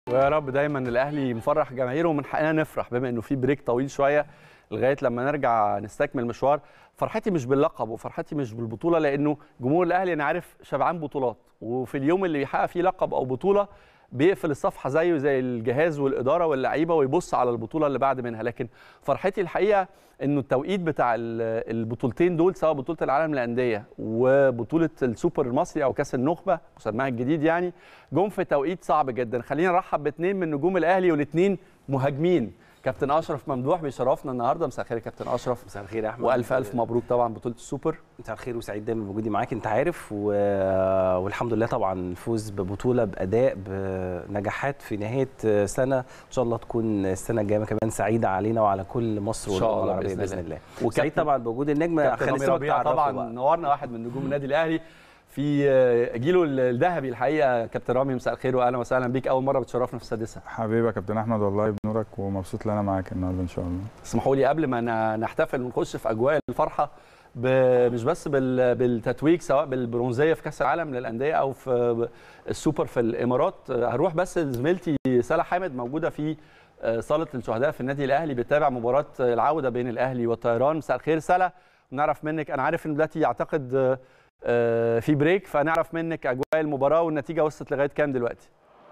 ويا رب دايما الاهلي مفرح جماهيره، ومن حقنا نفرح بما انه في بريك طويل شويه لغايه لما نرجع نستكمل مشوار. فرحتي مش باللقب وفرحتي مش بالبطوله، لانه جمهور الاهلي انا عارف شبعان بطولات، وفي اليوم اللي يحقق فيه لقب او بطوله بيقفل الصفحه زيه زي الجهاز والاداره واللعيبه ويبص على البطوله اللي بعد منها. لكن فرحتي الحقيقه انه التوقيت بتاع البطولتين دول، سواء بطوله العالم للانديه وبطوله السوبر المصري او كاس النخبه مسماها الجديد، يعني جم في توقيت صعب جدا. خلينا نرحب باثنين من نجوم الاهلي والاثنين مهاجمين. كابتن اشرف ممدوح بيشرفنا النهارده. مساء الخير يا كابتن اشرف. مساء الخير يا احمد، والف الف مبروك طبعا بطوله السوبر. مساء الخير وسعيد دايما بوجودي معاك، انت عارف والحمد لله طبعا الفوز ببطوله باداء بنجاحات في نهايه سنه ان شاء الله تكون السنه الجايه كمان سعيده علينا وعلى كل مصر والامه العربيه باذن الله. وسعيد طبعا بوجود النجم خالد ربيع طبعا نورنا، واحد من نجوم النادي الاهلي في جيله الذهبي الحقيقه. كابتن رامي مساء الخير واهلا وسهلا بيك، اول مره بتشرفنا في السادسه. حبيبي يا كابتن احمد، والله بنورك ومبسوط ان انا معاك النهارده ان شاء الله. اسمحوا لي قبل ما نحتفل ونخش في اجواء الفرحه مش بس بالتتويج سواء بالبرونزيه في كاس العالم للانديه او في السوبر في الامارات، هروح بس لزميلتي سلا حامد موجوده في صاله الشهداء في النادي الاهلي بتتابع مباراه العوده بين الاهلي والطيران. مساء الخير سلا، ونعرف منك، انا عارف ان دلوقتي اعتقد في بريك، فنعرف منك اجواء المباراه والنتيجه وصلت لغايه كام دلوقتي؟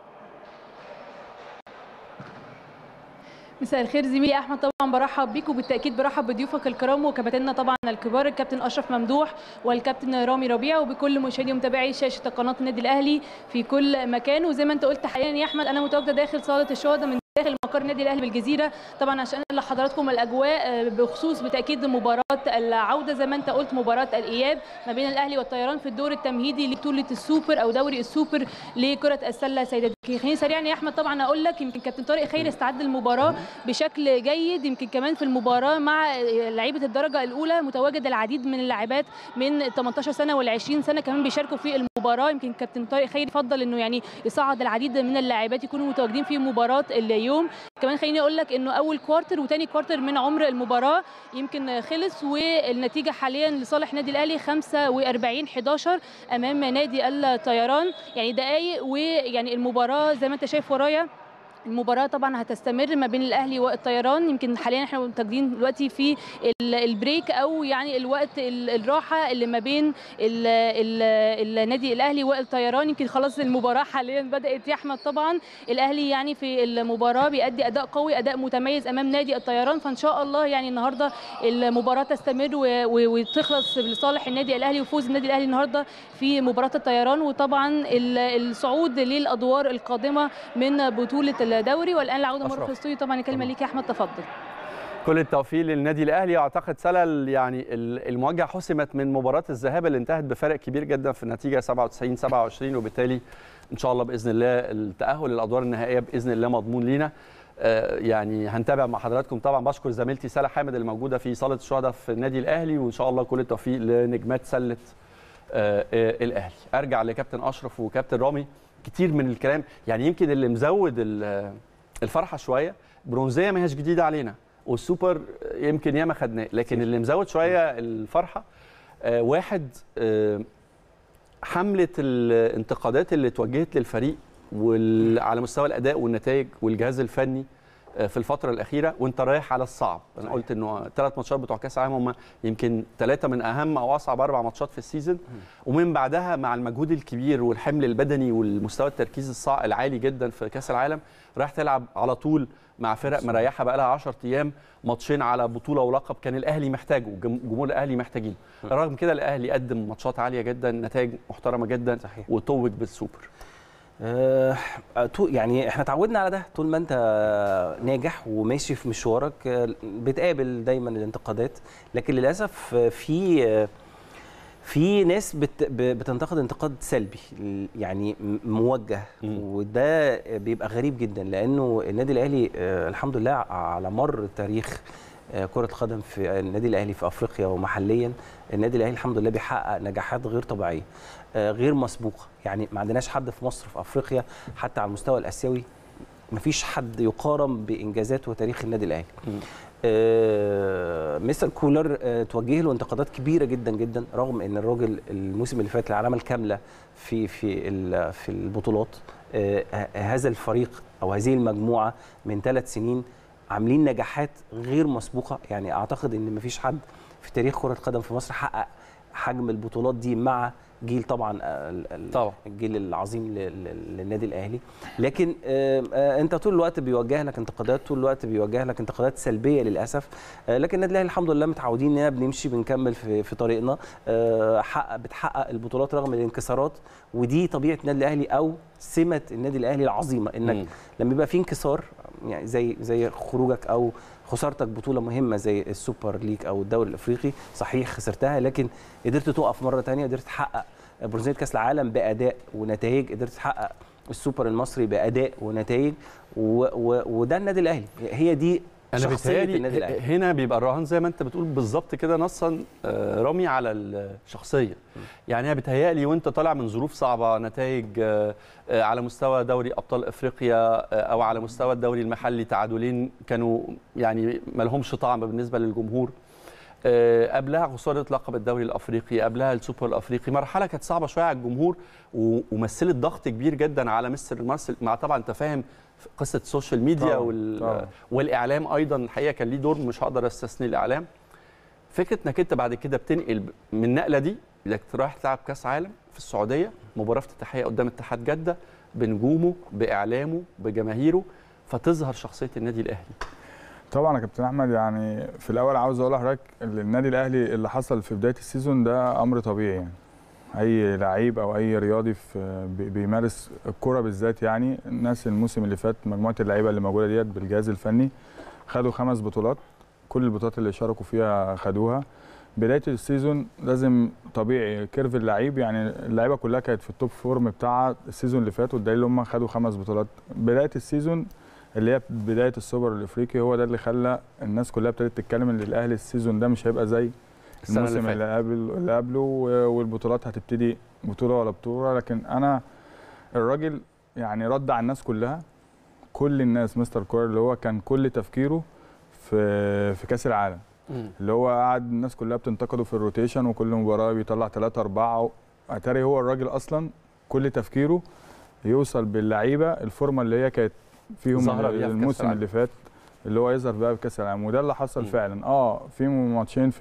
مساء الخير زميلي احمد، طبعا برحب بيك وبالتاكيد برحب بضيوفك الكرام وكباتننا طبعا الكبار، الكابتن اشرف ممدوح والكابتن رامي ربيع، وبكل مشاهدي ومتابعي شاشه قناه النادي الاهلي في كل مكان. وزي ما انت قلت حاليا يا احمد انا متواجده داخل صاله الشهداء من داخل مقر النادي الاهلي بالجزيره، طبعا عشان لحضراتكم الاجواء بخصوص بالتاكيد مباراه العوده زي ما انت قلت، مباراه الاياب ما بين الاهلي والطيران في الدور التمهيدي لبطوله السوبر او دوري السوبر لكره السله سيدات. خليني سريعا يا احمد طبعا اقول لك يمكن كابتن طارق خير استعد للمباراه بشكل جيد، يمكن كمان في المباراه مع لعيبه الدرجه الاولى متواجد العديد من اللاعبات من 18 سنه وال20 سنه كمان بيشاركوا في المباراه. يمكن كابتن طارق خير يفضل انه يعني يصعد العديد من اللاعبات يكونوا متواجدين في مباراه اليوم. كمان خليني اقول لك انه اول كوارتر وثاني كوارتر من عمر المباراه يمكن خلص، والنتيجه حاليا لصالح النادي الاهلي 45-11 امام نادي الطيران. يعني دقائق ويعني المباراه زي ما انت شايف ورايا، المباراة طبعا هتستمر ما بين الاهلي والطيران. يمكن حاليا احنا متواجدين دلوقتي في البريك او يعني الوقت الراحه اللي ما بين النادي الاهلي والطيران. يمكن خلاص المباراه حاليا بدات يا احمد، طبعا الاهلي يعني في المباراه بيأدي اداء قوي، اداء متميز امام نادي الطيران، فان شاء الله يعني النهارده المباراه تستمر وتخلص لصالح النادي الاهلي وفوز النادي الاهلي النهارده في مباراه الطيران، وطبعا الصعود للادوار القادمه من بطوله الدوري. والان العوده مره في الاستوديو، طبعا الكلمه ليك يا احمد، تفضل. كل التوفيق للنادي الاهلي. اعتقد سلا يعني المواجهه حسمت من مباراه الذهاب اللي انتهت بفارق كبير جدا في النتيجه 97-27، وبالتالي ان شاء الله باذن الله التاهل للادوار النهائيه باذن الله مضمون لينا. يعني هنتابع مع حضراتكم. طبعا بشكر زميلتي سلا حامد اللي موجوده في صاله الشهداء في النادي الاهلي، وان شاء الله كل التوفيق لنجمات سله الاهلي. ارجع لكابتن اشرف وكابتن رامي. كتير من الكلام يعني يمكن اللي مزود الفرحه شويه، برونزيه ما هيش جديده علينا والسوبر يمكن ياما خدناه، لكن اللي مزود شويه الفرحه واحد، حمله الانتقادات اللي اتوجهت للفريق وعلى مستوى الاداء والنتائج والجهاز الفني في الفتره الاخيره، وانت رايح على الصعب. انا قلت انه 3 ماتشات بتوع كاس العالم هم يمكن 3 من اهم او اصعب 4 ماتشات في السيزون، ومن بعدها مع المجهود الكبير والحمل البدني والمستوى التركيز العالي جدا في كاس العالم، رايح تلعب على طول مع فرق مريحه بقى لها 10 ايام، ماتشين على بطوله ولقب كان الاهلي محتاجه وجمهور الاهلي محتاجينه. رغم كده الاهلي قدم ماتشات عاليه جدا، نتائج محترمه جدا، وتوج بالسوبر. يعني احنا اتعودنا على ده، طول ما انت ناجح وماشي في مشوارك بتقابل دايما الانتقادات، لكن للاسف في ناس بتنتقد انتقاد سلبي يعني موجه، وده بيبقى غريب جدا، لانه النادي الاهلي الحمد لله على مر تاريخ كرة القدم في النادي الاهلي في افريقيا ومحليا، النادي الاهلي الحمد لله بيحقق نجاحات غير طبيعيه غير مسبوقه. يعني ما عندناش حد في مصر في افريقيا حتى على المستوى الاسيوي ما فيش حد يقارن بانجازات وتاريخ النادي الاهلي. مستر كولر توجه له انتقادات كبيره جدا جدا، رغم ان الراجل الموسم اللي فات العلامه الكامله في البطولات. هذا الفريق او هذه المجموعه من 3 سنين عاملين نجاحات غير مسبوقه. يعني اعتقد ان مفيش حد في تاريخ كره القدم في مصر حقق حجم البطولات دي مع جيل طبعا الجيل العظيم للنادي الاهلي. لكن انت طول الوقت بيوجه لك انتقادات، طول الوقت بيوجه لك انتقادات سلبيه للاسف. لكن النادي الاهلي الحمد لله متعودين اننا بنمشي بنكمل في طريقنا، بتحقق البطولات رغم الانكسارات، ودي طبيعه النادي الاهلي او سمه النادي الاهلي العظيمه، انك لما يبقى في انكسار يعني زي خروجك او خسارتك بطوله مهمه زي السوبر ليج او الدوري الافريقي، صحيح خسرتها لكن قدرت تقف مره ثانيه، قدرت تحقق برونزيه كاس العالم باداء ونتائج، قدرت تحقق السوبر المصري باداء ونتائج، وده النادي الاهلي، هي دي شخصيه النادي الاهلي. هنا بيبقى الرهان زي ما انت بتقول بالظبط كده نصا رامي على الشخصيه. يعني انا بيتهيألي وانت طالع من ظروف صعبه، نتائج على مستوى دوري ابطال افريقيا او على مستوى الدوري المحلي، تعادلين كانوا يعني ما لهمش طعم بالنسبه للجمهور، قبلها خساره لقب الدوري الافريقي، قبلها السوبر الافريقي، مرحله كانت صعبه شويه على الجمهور ومثلت ضغط كبير جدا على مستر مارسيل، مع طبعا انت فاهم قصه السوشيال ميديا والاعلام ايضا الحقيقه كان ليه دور، مش هقدر استثني الاعلام. فكره انك انت بعد كده بتنقل من النقله دي انك رايح تلعب كاس عالم في السعوديه، مباراه افتتاحيه قدام اتحاد جده بنجومه باعلامه بجماهيره، فتظهر شخصيه النادي الاهلي. طبعا يا كابتن احمد، يعني في الاول عاوز اقول لحضرتك النادي الاهلي اللي حصل في بدايه السيزون ده امر طبيعي. يعني اي لعيب او اي رياضي بيمارس الكره بالذات، يعني الناس الموسم اللي فات مجموعه اللعيبه اللي موجوده ديت بالجهاز الفني خدوا 5 بطولات، كل البطولات اللي شاركوا فيها خدوها. بدايه السيزون لازم طبيعي كيرف اللعيب، يعني اللعيبه كلها كانت في التوب فورم بتاعها السيزون اللي فات، والدليل هم خدوا 5 بطولات. بدايه السيزون اللي هي بدايه السوبر الافريقي هو ده اللي خلى الناس كلها ابتدت تتكلم ان الاهلي السيزون ده مش هيبقى زي الموسم اللي قبله، والبطولات هتبتدي بطوله ولا بطوله. لكن انا الراجل يعني رد على الناس كلها، كل الناس مستر كولر اللي هو كان كل تفكيره في كاس العالم، اللي هو قعد الناس كلها بتنتقده في الروتيشن وكل مباراه بيطلع 3 4، اتاري هو الراجل اصلا كل تفكيره يوصل باللعيبه الفورمه اللي هي كانت فيهم الموسم اللي فات، اللي هو يظهر بقى بكاس العالم، وده اللي حصل فعلا. في ماتشين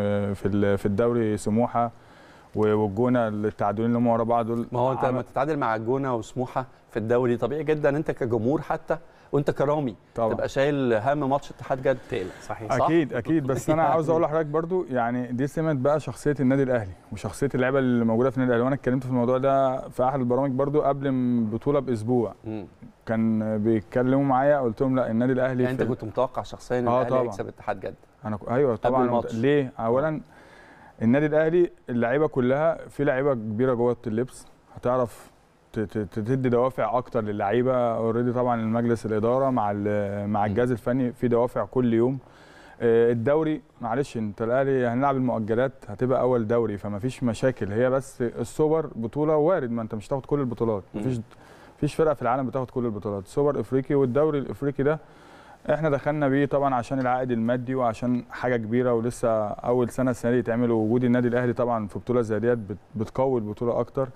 في الدوري سموحه والجونه، التعادلين اللي هم ورا بعض دول. ما هو انت لما تتعادل مع الجونه وسموحه في الدوري طبيعي جدا انت كجمهور حتى وانت كرامي تبقى شايل هم ماتش اتحاد جده. تقلق صحيح. اكيد بس انا عاوز اقول لحضرتك برضو يعني دي سمه بقى شخصيه النادي الاهلي وشخصيه اللعيبه اللي موجوده في النادي الاهلي، وانا اتكلمت في الموضوع ده في احد البرامج برضو قبل البطوله باسبوع. كان بيتكلموا معايا قلت لهم لا النادي الاهلي يعني انت كنت متوقع شخصيا ان الاهلي يكسب اتحاد جده؟ انا ايوه طبعا. ليه؟ اولا النادي الاهلي اللعيبه كلها في لعيبه كبيره جوه اللبس هتعرف تدي دوافع اكتر للعيبه. اوريدي طبعا المجلس الاداره مع الجهاز الفني في دوافع كل يوم. الدوري معلش انت الاهلي هنلعب المؤجلات هتبقى اول دوري فما فيش مشاكل، هي بس السوبر بطوله وارد، ما انت مش هتاخد كل البطولات، مفيش فرقه في العالم بتاخد كل البطولات. السوبر افريقي والدوري الافريقي ده احنا دخلنا بيه طبعا عشان العائد المادي وعشان حاجه كبيره ولسه اول سنه السنه دي يتعمل، ووجود النادي الاهلي طبعا في بطوله زي ديت بتقوي البطوله اكتر.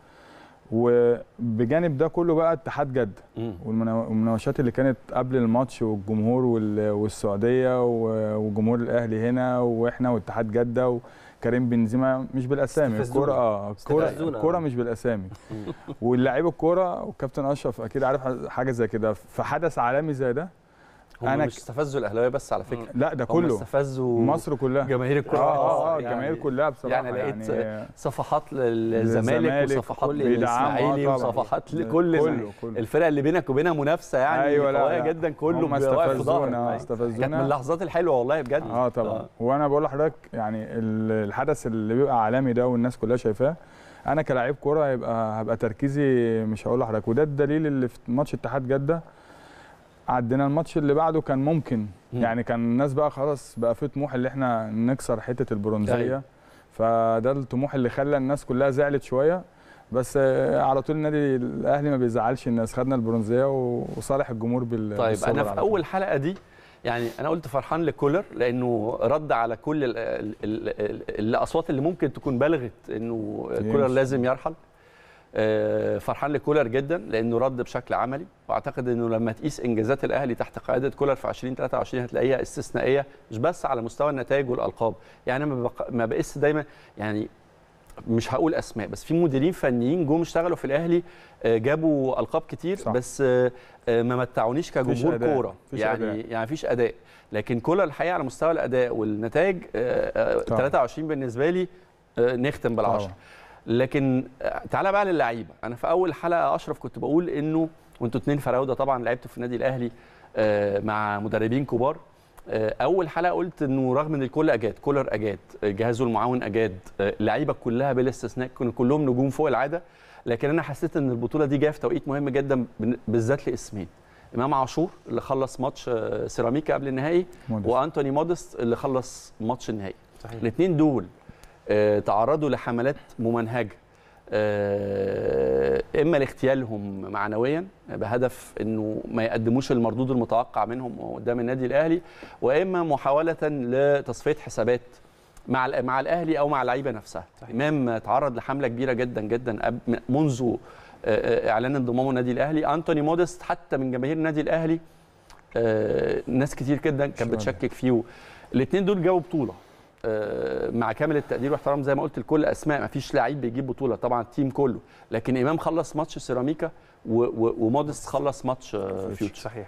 وبجانب ده كله بقى اتحاد جده والمناوشات اللي كانت قبل الماتش والجمهور والسعوديه وجمهور الاهلي هنا واحنا واتحاد جده وكريم بنزيما، مش بالاسامي الكوره مش بالاسامي واللاعيب الكوره والكابتن اشرف اكيد عارف حاجه زي كده في حدث عالمي زي ده. هم مش استفزوا الاهلاويه بس على فكره، لا ده كله استفزوا مصر كلها، جماهير الكره. الجماهير كلها بصراحه. يعني لقيت صفحات للزمالك وصفحات للاسماعيلي وصفحات لكل الفرق اللي بينك وبينها منافسه يعني قويه جدا، كله واقف في ظهرك. كانت من اللحظات الحلوه والله بجد. طبعا. وانا بقول لحضرتك يعني الحدث اللي بيبقى عالمي ده والناس كلها شايفاه، انا كلاعب كوره هبقى تركيزي مش هقول لحضرتك، وده الدليل اللي في ماتش اتحاد جده. عدينا الماتش اللي بعده كان ممكن يعني كان الناس بقى خلاص بقى في طموح اللي احنا نكسر حته البرونزيه، فده الطموح اللي خلى الناس كلها زعلت شويه، بس على طول النادي الاهلي ما بيزعلش الناس، خدنا البرونزيه وصالح الجمهور طيب انا في اول حلقه دي يعني انا قلت فرحان لكولر لانه رد على كل الاصوات اللي ممكن تكون بلغت انه كولر لازم يرحل. فرحان لكولر جدا لانه رد بشكل عملي، واعتقد انه لما تقيس انجازات الاهلي تحت قياده كولر في 2023 هتلاقيها استثنائيه، مش بس على مستوى النتائج والالقاب. يعني ما بقيس دايما، يعني مش هقول اسماء، بس في مديرين فنيين جم اشتغلوا في الاهلي جابوا القاب كتير صح. بس ما متعونيش كجمهور كوره، يعني مفيش اداء. لكن كولر الحقيقه على مستوى الاداء والنتائج 23 بالنسبه لي نختم بالعشرة. لكن تعالى بقى للعيبه. انا في اول حلقه اشرف كنت بقول انه وانتوا اتنين فراوده طبعا لعبتوا في النادي الاهلي مع مدربين كبار. اول حلقه قلت انه رغم ان الكل اجاد، كولر اجاد، جهازه المعاون اجاد، اللعيبه كلها بلا استثناء كانوا كلهم نجوم فوق العاده، لكن انا حسيت ان البطوله دي جايه في توقيت مهم جدا بالذات لاسمين: امام عاشور اللي خلص ماتش سيراميكا قبل النهائي، وانتوني مودست اللي خلص ماتش النهائي. الاثنين دول تعرضوا لحملات ممنهجه، اما لاغتيالهم معنويا بهدف انه ما يقدموش المردود المتوقع منهم قدام النادي الاهلي، واما محاوله لتصفيه حسابات مع الاهلي او مع اللعيبه نفسها. امام تعرض لحمله كبيره جدا جدا منذ اعلان انضمامه النادي الاهلي. انتوني مودست حتى من جماهير النادي الاهلي ناس كتير جدا كانت بتشكك فيه. الاثنين دول جابوا بطوله مع كامل التقدير واحترام، زي ما قلت لكل اسماء، ما فيش لعيب بيجيب بطوله طبعا التيم كله، لكن امام خلص ماتش سيراميكا ومودست خلص ماتش فيوتشر. صحيح.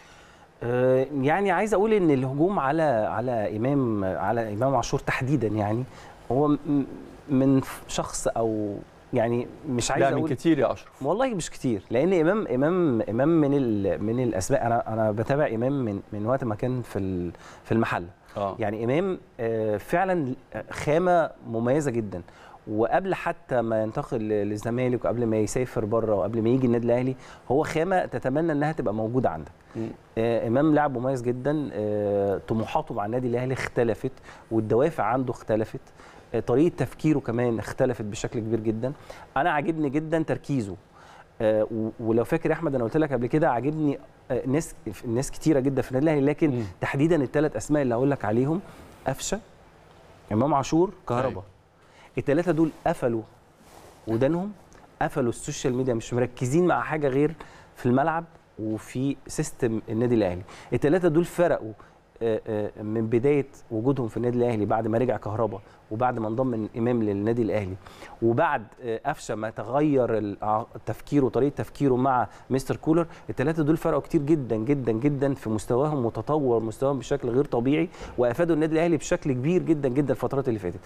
يعني عايز اقول ان الهجوم على امام عاشور تحديدا، يعني هو من شخص او يعني مش عايز اقول من كتير يا اشرف، والله مش كتير، لان امام من الاسماء. انا بتابع امام من وقت ما كان في المحله. يعني امام فعلا خامه مميزه جدا، وقبل حتى ما ينتقل للزمالك وقبل ما يسافر بره وقبل ما يجي النادي الاهلي هو خامه تتمنى انها تبقى موجوده عندك. امام لاعب مميز جدا، طموحاته مع النادي الاهلي اختلفت والدوافع عنده اختلفت، طريقه تفكيره كمان اختلفت بشكل كبير جدا. انا عاجبني جدا تركيزه، ولو فاكر يا احمد انا قلت لك قبل كده عاجبني ناس كتيره جدا في النادي الاهلي، لكن تحديدا الثلاث اسماء اللي هقول لك عليهم: قفشه، امام عاشور، كهربا. الثلاثه دول قفلوا ودانهم، قفلوا السوشيال ميديا، مش مركزين مع حاجه غير في الملعب وفي سيستم النادي الاهلي. الثلاثه دول فرقوا من بدايه وجودهم في النادي الاهلي بعد ما رجع كهربا وبعد ما انضم امام للنادي الاهلي، وبعد قفشه ما تغير تفكيره وطريقه تفكيره مع مستر كولر. الثلاثه دول فرقوا كتير جدا جدا جدا في مستواهم وتطور مستواهم بشكل غير طبيعي، وافادوا النادي الاهلي بشكل كبير جدا جدا الفترات اللي فاتت.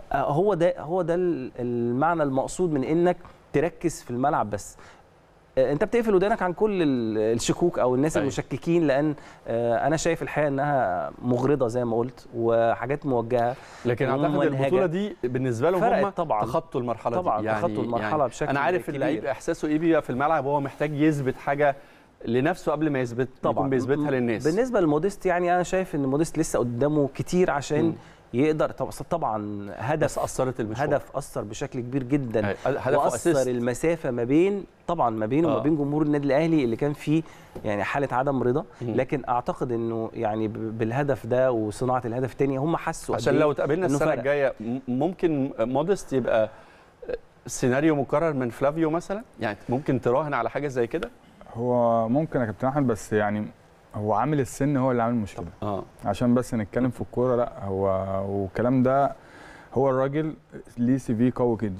هو ده المعنى المقصود من انك تركز في الملعب بس. انت بتقفل ودانك عن كل الشكوك او الناس المشككين، لان انا شايف الحقيقه انها مغرضه زي ما قلت وحاجات موجهه. لكن اعتقد البطوله دي بالنسبه لهم هم تخطوا المرحله طبعا دي. تخطوا المرحله يعني بشكل انا عارف اللعيب احساسه ايه بيبقى في الملعب، وهو محتاج يثبت حاجه لنفسه قبل ما يكون بيثبتها للناس. بالنسبه للمودست يعني انا شايف ان مودست لسه قدامه كتير عشان يقدر. طبعا هدف اثرت المشوار، هدف اثر بشكل كبير جدا، واثر المسافه ما بين ما بينه وما بين جمهور النادي الاهلي اللي كان فيه يعني حاله عدم رضا. لكن اعتقد انه يعني بالهدف ده وصناعه الهدف الثاني هم حسوا عشان لو اتقابلنا السنه الجايه ممكن مودست يبقى سيناريو مكرر من فلافيو مثلا، يعني ممكن تراهن على حاجه زي كده. هو ممكن يا كابتن احمد، بس يعني هو عامل السن هو اللي عامل مشكله. عشان بس نتكلم في الكوره، لا هو والكلام ده، هو الراجل ليه سي في قوي جدا.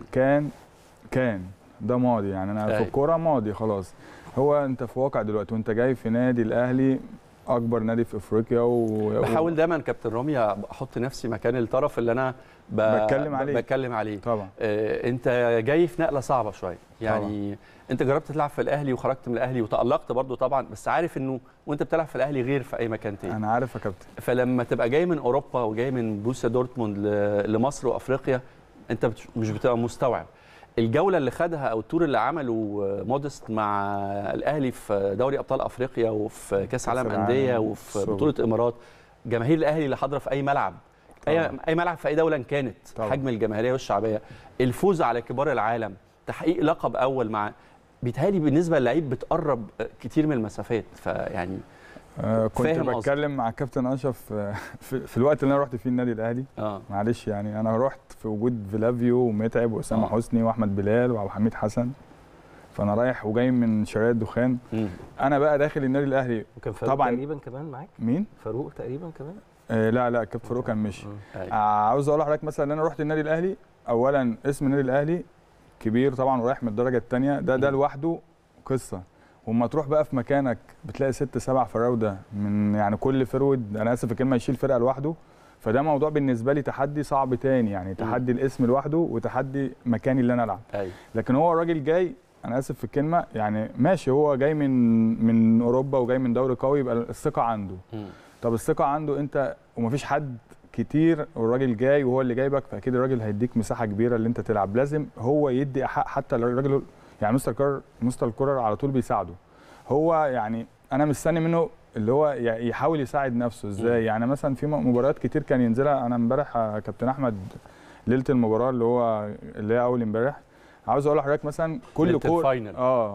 كان ده ماضي، يعني انا في الكوره ماضي خلاص. هو انت في واقع دلوقتي وانت جاي في نادي الاهلي، اكبر نادي في افريقيا. بحاول دايما كابتن رامي احط نفسي مكان الطرف اللي انا بتكلم عليه طبعا. انت جاي في نقله صعبه شويه، يعني طبعا. انت جربت تلعب في الاهلي وخرجت من الاهلي وتالقت برضو طبعا، بس عارف انه وانت بتلعب في الاهلي غير في اي مكان تاني. انا عارف يا كابتن. فلما تبقى جاي من اوروبا وجاي من بروسيا دورتموند لمصر وافريقيا، انت مش بتبقى مستوعب الجوله اللي خدها او التور اللي عمله مودست مع الاهلي في دوري ابطال افريقيا وفي كاس عالم انديه وفي بطوله امارات. جماهير الاهلي اللي حاضره في اي ملعب، اي ملعب في اي دوله إن كانت، حجم الجماهيريه والشعبيه، الفوز على كبار العالم، تحقيق لقب اول مع، بيتهيألي بالنسبه للعيب بتقرب كتير من المسافات. فيعني كنت فاهم قصدك. بتكلم مع كابتن اشرف في الوقت اللي انا رحت فيه النادي الاهلي. معلش يعني انا رحت في وجود فيلافيو ومتعب واسامه حسني واحمد بلال وابو حميد حسن، فانا رايح وجاي من شارع الدخان. انا بقى داخل النادي الاهلي وكان فاروق طبعا تقريبا كمان معاك. مين؟ فاروق تقريبا كمان. لا كابتن فاروق كان مشي. عاوز اقول لحضرتك مثلا ان انا رحت النادي الاهلي، اولا اسم النادي الاهلي كبير طبعا ورايح من الدرجه الثانيه، ده لوحده قصه. وما تروح بقى في مكانك بتلاقي 6 7 فراوده من يعني كل فرود، انا اسف الكلمه، يشيل فرقه لوحده. فده موضوع بالنسبه لي تحدي صعب تاني، يعني تحدي الاسم لوحده وتحدي مكاني اللي انا العب. لكن هو الراجل جاي، انا اسف في الكلمه يعني ماشي، هو جاي من اوروبا وجاي من دوري قوي، يبقى الثقه عنده. طب الثقه عنده انت ومفيش حد كتير، والراجل جاي وهو اللي جايبك، فاكيد الراجل هيديك مساحه كبيره اللي انت تلعب. لازم هو يدي حق حتى الراجل، يعني مستر الكرة على طول بيساعده. هو يعني انا مستني منه اللي هو يحاول يساعد نفسه ازاي. يعني مثلا في مباريات كتير كان ينزلها، انا امبارح كابتن احمد ليله المباراه اللي هي اول امبارح، عاوز اقول لحضرتك مثلا كل كوره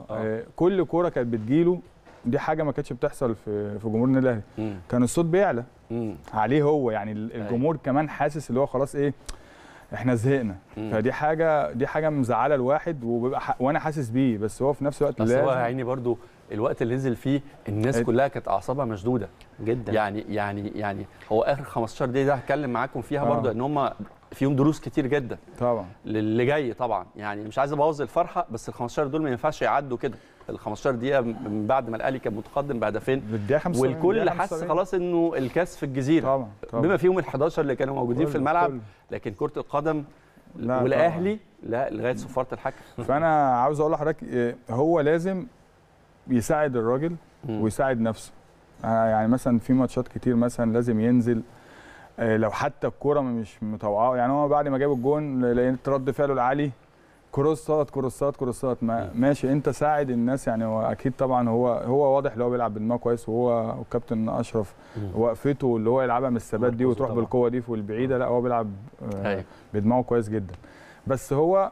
كل كوره كانت بتجيله، دي حاجه ما كانتش بتحصل في جمهور النادي الاهلي. كان الصوت بيعلى عليه هو، يعني الجمهور كمان حاسس اللي هو خلاص ايه، احنا زهقنا. فدي حاجه مزعله الواحد، وانا حاسس بيه، بس هو في نفس الوقت بس هو عيني برضو الوقت اللي نزل فيه الناس كلها كانت اعصابها مشدوده جدا. يعني هو اخر 15 دقيقه ده هتكلم معاكم فيها برضو ان هم فيهم دروس كتير جدا طبعا للي جاي طبعا. يعني مش عايز ابوظ الفرحه، بس ال 15 دول ما ينفعش يعدوا كده. ال 15 دقيقه من بعد ما الاهلي كان متقدم بهدفين، والكل حس خلاص انه الكاس في الجزيره طبعا. بما فيهم ال 11 اللي كانوا موجودين في الملعب. لكن كره القدم والاهلي لا لغايه صفاره الحكم. فانا عاوز اقول لحضرتك هو لازم يساعد الراجل ويساعد نفسه. يعني مثلا في ماتشات كتير مثلا لازم ينزل، لو حتى الكوره مش مطوعه. يعني هو بعد ما جاب الجون لقيت رد فعله العالي، كروسات ماشي، انت ساعد الناس. يعني هو اكيد طبعا هو واضح اللي هو بيلعب بدماغه كويس، وهو والكابتن اشرف وقفته اللي هو يلعبها من الثبات دي وتروح بالقوه دي والبعيده، لا هو بيلعب بدماغه كويس جدا. بس هو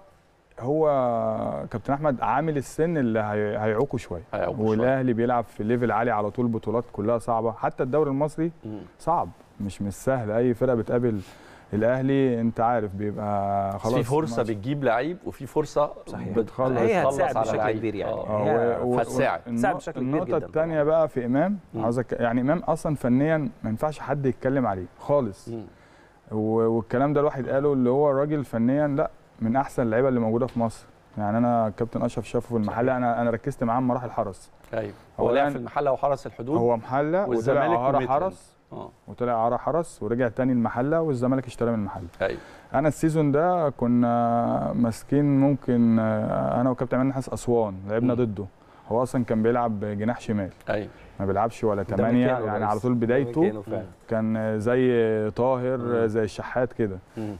كابتن احمد عامل السن اللي هيعوقه شويه، والاهلي بيلعب في ليفل عالي على طول، بطولات كلها صعبه، حتى الدوري المصري صعب، مش سهل. اي فرقه بتقابل الاهلي انت عارف بيبقى خلاص في فرصه بتجيب لعيب، وفي فرصه بتخلص على بشكل كبير يعني هتساعد بشكل كبير جدا. النقطه الثانيه بقى في امام، يعني امام اصلا فنيا ما ينفعش حد يتكلم عليه خالص. والكلام ده الواحد قاله، اللي هو الراجل فنيا لا من احسن اللعيبه اللي موجوده في مصر. يعني انا كابتن اشرف شافه في المحله، انا ركزت معاه مراحل الحرس. هو لعب في المحله وحرس الحدود، هو محله وطلع حرس وطلع اعاره حرس ورجع تاني المحله، والزمالك اشترى من المحله. انا السيزون ده كنا ماسكين، ممكن انا وكابتن عماد نحاس اسوان لعبنا ضده. هو اصلا كان بيلعب جناح شمال، ما بيلعبش ولا 8، يعني على طول بدايته كان زي طاهر زي الشحات كده.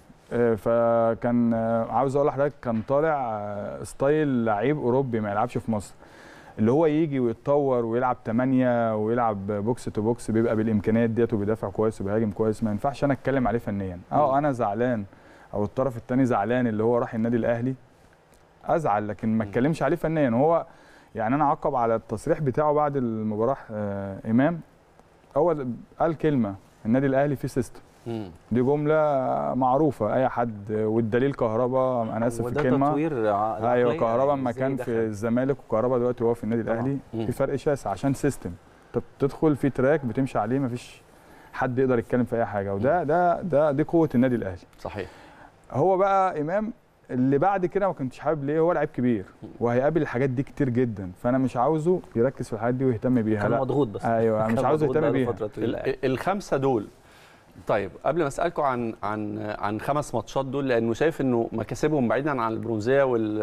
فكان عاوز اقول لحضرتك كان طالع ستايل لعيب اوروبي ما يلعبش في مصر، اللي هو يجي ويتطور ويلعب 8 ويلعب بوكس تو بوكس، بيبقى بالامكانيات ديت وبيدافع كويس وبيهاجم كويس. ما ينفعش انا اتكلم عليه فنيا. انا زعلان او الطرف الثاني زعلان اللي هو راح النادي الاهلي، ازعل، لكن ما اتكلمش عليه فنيا. هو يعني انا عقب على التصريح بتاعه بعد المباراه امام، هو قال كلمه النادي الاهلي فيه سيستم. دي جمله معروفه اي حد، والدليل كهربا، انا اسف في الكلمه، ايوه كهربا لما كان في الزمالك وكهربا دلوقتي هو في النادي الاهلي، في فرق شاسع عشان سيستم. انت بتدخل في تراك بتمشي عليه، مفيش حد يقدر يتكلم في اي حاجه، وده دي قوه النادي الاهلي. صحيح. هو بقى امام اللي بعد كده ما كنتش حابب ليه، هو لعيب كبير وهيقابل الحاجات دي كتير جدا، فانا مش عاوزه يركز في الحاجات دي ويهتم بيها. كان مضغوط بس. ايوه مش عاوزه يهتم بيها. الخمسه دول. طيب قبل ما اسالكم عن 5 ماتشات دول، لانه شايف انه مكاسبهم بعيدا عن البرونزيه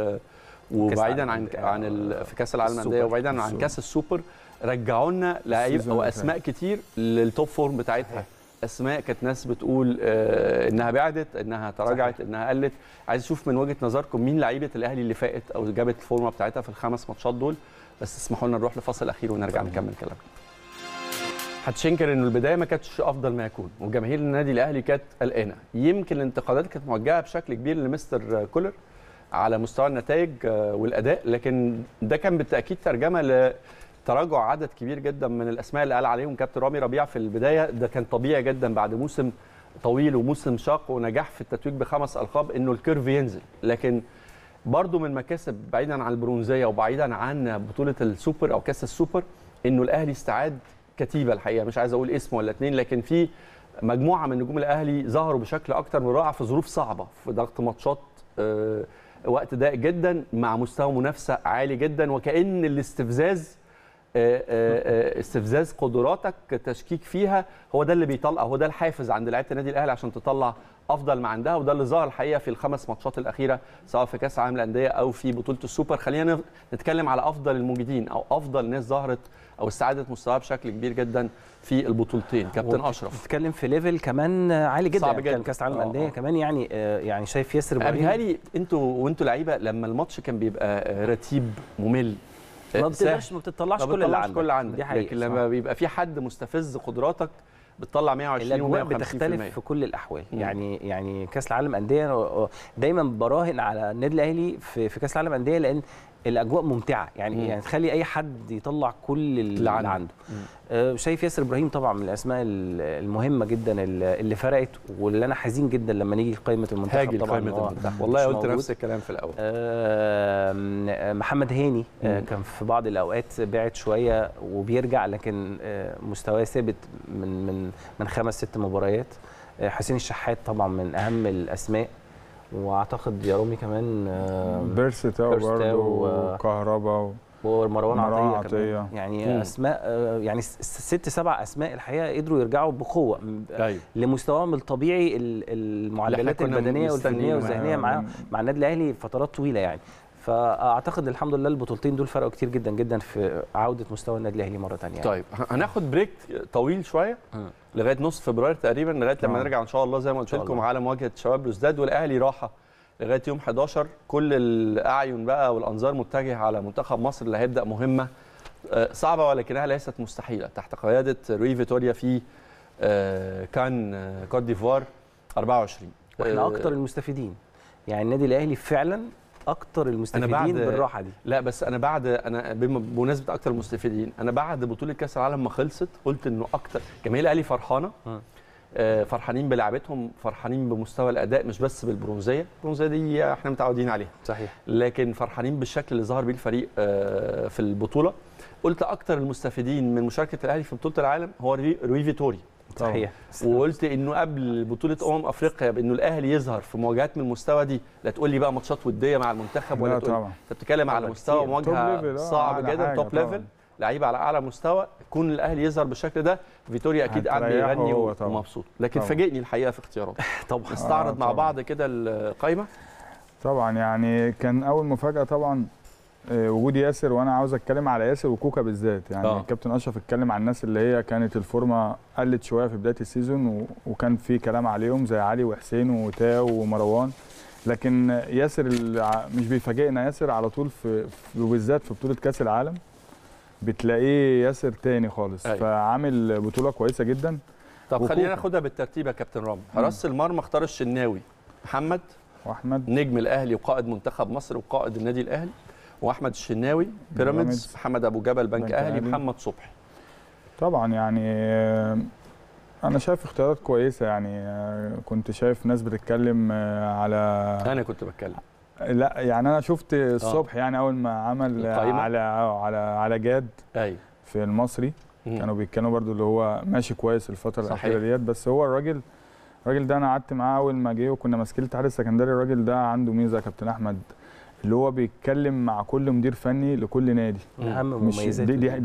وبعيدا عن في كاس العالم للانديه وبعيدا عن كاس السوبر، رجعوا لنا لعيب او اسماء كتير للتوب فورم بتاعتها. اسماء كانت ناس بتقول انها بعدت، انها تراجعت، انها قلت. عايز اشوف من وجهه نظركم مين لعيبه الاهلي اللي فاقت او جابت الفورمه بتاعتها في ال5 ماتشات دول. بس اسمحوا لنا نروح لفاصل اخير ونرجع نكمل كلامنا. هتشنكر انه البدايه ما كانتش افضل ما يكون، وجماهير النادي الاهلي كانت قلقانه. يمكن الانتقادات كانت موجهه بشكل كبير لمستر كولر على مستوى النتائج والاداء، لكن ده كان بالتاكيد ترجمه تراجع عدد كبير جدا من الاسماء اللي قال عليهم كابتن رامي ربيعه في البدايه، ده كان طبيعي جدا بعد موسم طويل وموسم شاق ونجاح في التتويج ب5 ألقاب انه الكيرف ينزل. لكن برضو من مكاسب بعيدا عن البرونزيه وبعيدا عن بطوله السوبر او كاس السوبر انه الاهلي استعاد كتيبه، الحقيقه مش عايز اقول اسم ولا اتنين، لكن في مجموعه من نجوم الاهلي ظهروا بشكل اكتر من رائع في ظروف صعبه، في ضغط ماتشات وقت ضيق جدا مع مستوى منافسه عالي جدا، وكأن الاستفزاز استفزاز قدراتك تشكيك فيها هو ده اللي بيطلع، هو ده الحافز عند لعيبه النادي الاهلي عشان تطلع افضل ما عندها، وده اللي ظهر الحقيقه في ال5 ماتشات الاخيره سواء في كاس العالم للانديه او في بطوله السوبر. خلينا نتكلم على افضل الموجودين او افضل ناس ظهرت او استعادت مستواها بشكل كبير جدا في البطولتين. كابتن اشرف بتتكلم في ليفل كمان عالي جدا، صعب جدا. كان كاس العالم للانديه كمان يعني شايف ياسر ابراهيم. بيهيألي انتوا لعيبه لما الماتش كان بيبقى رتيب ممل ما بتطلعش كل اللي عندك، لكن لما بيبقى في حد مستفز قدراتك بتطلع 120 و150%. بتختلف في كل الاحوال. يعني كاس العالم انديه دايما براهن على النادي الاهلي في كاس العالم انديه، لان الاجواء ممتعه يعني تخلي اي حد يطلع كل اللي عنده. شايف ياسر ابراهيم طبعا من الاسماء المهمه جدا اللي فرقت، واللي انا حزين جدا لما نيجي قائمه المنتخب طبعا والله قلت نفس الكلام في الاول. محمد هاني كان في بعض الاوقات بعد شويه وبيرجع، لكن مستواه ثابت من 5-6 مباريات. حسين الشحات طبعا من اهم الاسماء، واعتقد يا رامي كمان بيرستاو برضه وكهربا ومروان عطيه يعني اسماء، يعني 6-7 اسماء الحقيقه قدروا يرجعوا بقوه لمستواهم الطبيعي، المعدلات البدنيه والفنيه والذهنيه مع النادي الاهلي فترات طويله يعني. فاعتقد الحمد لله البطولتين دول فرقوا كتير جدا جدا في عوده مستوى النادي الاهلي مره ثانيه يعني. طيب هناخد بريك طويل شويه لغايه نص فبراير تقريبا، لغايه لما نرجع ان شاء الله زي ما قلت لكم على مواجهه شباب بلوزداد، والاهلي راحه لغايه يوم 11. كل الاعين بقى والانظار متجهه على منتخب مصر اللي هيبدا مهمه صعبه ولكنها ليست مستحيله تحت قياده روي فيتوريا في كان كوت ديفوار 24. واحنا اكتر المستفيدين، يعني النادي الاهلي فعلا اكتر المستفيدين بالراحه دي. لا بس انا بمناسبه اكتر المستفيدين، انا بعد بطوله كاس العالم ما خلصت قلت انه اكتر جماهير الاهلي فرحانه، فرحانين بلعبتهم، فرحانين بمستوى الاداء، مش بس بالبرونزيه، البرونزيه دي احنا متعودين عليها صحيح، لكن فرحانين بالشكل اللي ظهر بيه الفريق في البطوله. قلت اكتر المستفيدين من مشاركه الاهلي في بطوله العالم هو روي فيتوريا. صحيح. وقلت انه قبل بطوله افريقيا بانه الاهلي يظهر في مواجهات من المستوى دي، لا تقول لي بقى ماتشات وديه مع المنتخب ولا تقول انت بتتكلم على مستوى مواجهه صعب جدا، توب ليفل، لعيبه على اعلى مستوى، يكون الاهلي يظهر بالشكل ده. فيتوريا اكيد قاعد بيغني ومبسوط، لكن فاجئني الحقيقه في اختياراته. طبعا نستعرض مع بعض كده القائمه. طبعا يعني كان اول مفاجاه طبعا وجود ياسر، وانا عاوز اتكلم على ياسر وكوكا بالذات. يعني الكابتن اشرف اتكلم عن الناس اللي هي كانت الفورمه قلت شويه في بدايه السيزون وكان في كلام عليهم زي علي وحسين وتاو ومروان، لكن ياسر مش بيفاجئنا. ياسر على طول وبالذات في بطوله كاس العالم بتلاقيه ياسر تاني خالص. فعامل بطوله كويسه جدا. طب خلينا ناخدها بالترتيب يا كابتن رامي. حراس المرمى اختار الشناوي محمد واحمد، نجم الاهلي وقائد منتخب مصر وقائد النادي الاهلي، واحمد الشناوي بيراميدز، محمد ابو جبل بنك اهلي، محمد صبحي. طبعا يعني انا شايف اختيارات كويسه. يعني كنت شايف ناس بتتكلم على، انا كنت بتكلم لا يعني انا شفت الصبح يعني اول ما عمل على جاد في المصري كانوا بيتكلموا برضو اللي هو ماشي كويس الفتره الاخيره ديت. بس هو الراجل ده انا قعدت معاه اول ما جه وكنا ماسكين الاتحاد السكندري. الراجل ده عنده ميزه يا كابتن احمد، اللي هو بيتكلم مع كل مدير فني لكل نادي. اهم مميزات دي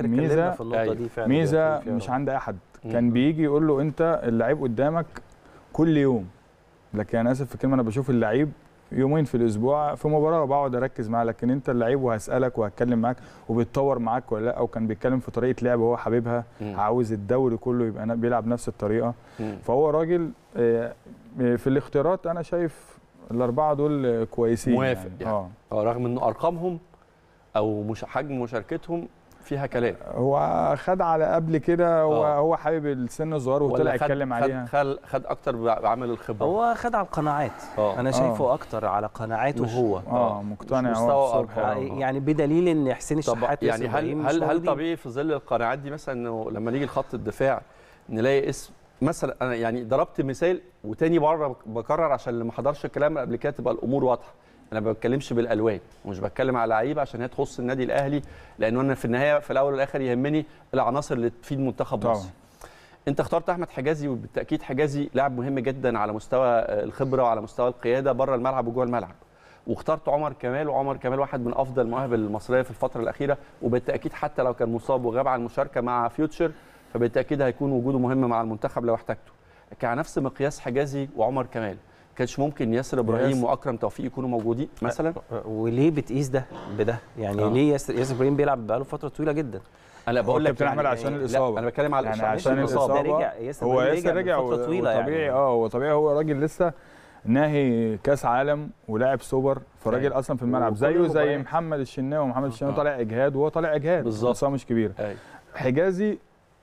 ميزه مش عند اي حد. كان بيجي يقول له انت اللعيب قدامك كل يوم، لكن انا اسف في الكلمه انا بشوف اللعيب يومين في الاسبوع في مباراه بقعد اركز معاه، لكن انت اللعيب وهسالك وهتكلم معاك وبيتطور معاك ولا لا. او كان بيتكلم في طريقه لعب هو حاببها، عاوز الدوري كله يبقى بيلعب نفس الطريقه. فهو راجل في الاختيارات انا شايف الاربعه دول كويسين. موافق يعني. رغم انه ارقامهم او حجم مشاركتهم فيها كلام. هو خد على قبل كده، هو حابب السن الصغير وطلع يتكلم عليها. خد اكتر بعمل الخبره. هو خد على القناعات. انا شايفه اكتر على قناعاته هو. مقتنع هو يعني بدليل ان حسين الشحات يعني هل طبيعي في ظل القناعات دي مثلا انه لما نيجي لخط الدفاع نلاقي اسم مثلا؟ انا يعني ضربت مثال وتاني مره بكرر عشان اللي ما حضرش الكلام قبل كده تبقى الامور واضحه. انا ما بتكلمش بالالوان ومش بتكلم على لعيبه عشان هي تخص النادي الاهلي، لانه انا في النهايه في الاول والاخر يهمني العناصر اللي تفيد منتخب مصر. انت اخترت احمد حجازي، وبالتاكيد حجازي لاعب مهم جدا على مستوى الخبره وعلى مستوى القياده بره الملعب وجوه الملعب. واخترت عمر كمال، وعمر كمال واحد من افضل المواهب المصريه في الفتره الاخيره، وبالتاكيد حتى لو كان مصاب وغاب عن المشاركه مع فيوتشر فبالتاكيد هيكون وجوده مهم مع المنتخب لو احتاجته. كان نفس مقياس حجازي وعمر كمال، كانش ممكن ياسر ابراهيم واكرم توفيق يكونوا موجودين مثلا؟ وليه بتقيس ده بده؟ يعني ليه ياسر ابراهيم بيلعب بقاله فتره طويله جدا؟ انا بقول لك يعني عشان الاصابه. انا بتكلم على يعني عشان الاصابه. رجع هو ياسر رجع فتره طويله طبيعي. يعني. هو طبيعي، هو راجل لسه ناهي كاس عالم ولاعب سوبر، فراجل اصلا في الملعب زيه زي محمد الشناوي. ومحمد الشناوي طالع اجهاد وهو طالع اجهاد بالظبط، اصابه مش كبيره. حجازي